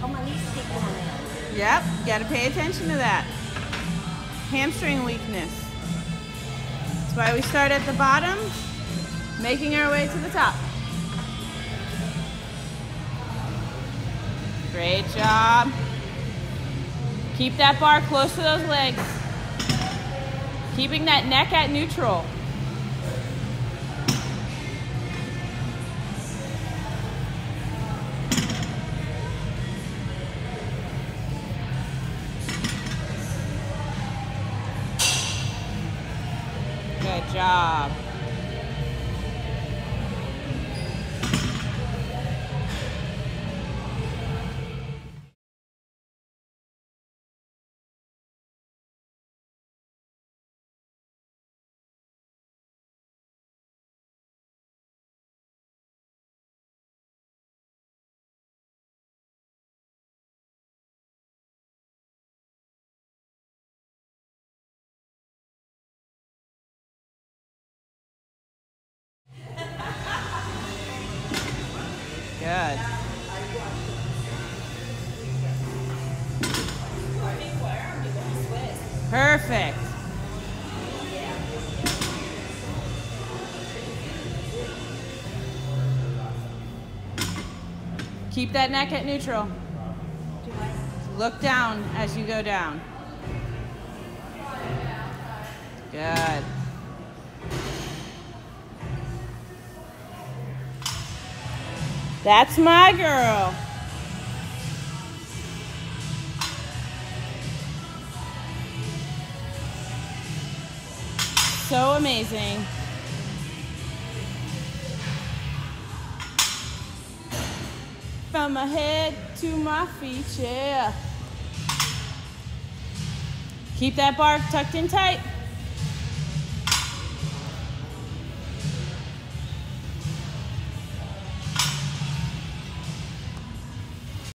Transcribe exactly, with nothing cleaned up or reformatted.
Oh, my knees keep going in. Yep, you gotta pay attention to that. Hamstring weakness. That's why we start at the bottom, making our way to the top. Great job. Keep that bar close to those legs. Keeping that neck at neutral. Good job. Good. Perfect. Keep that neck at neutral. Look down as you go down. Good. That's my girl. So amazing. From my head to my feet, yeah. Keep that bar tucked in tight.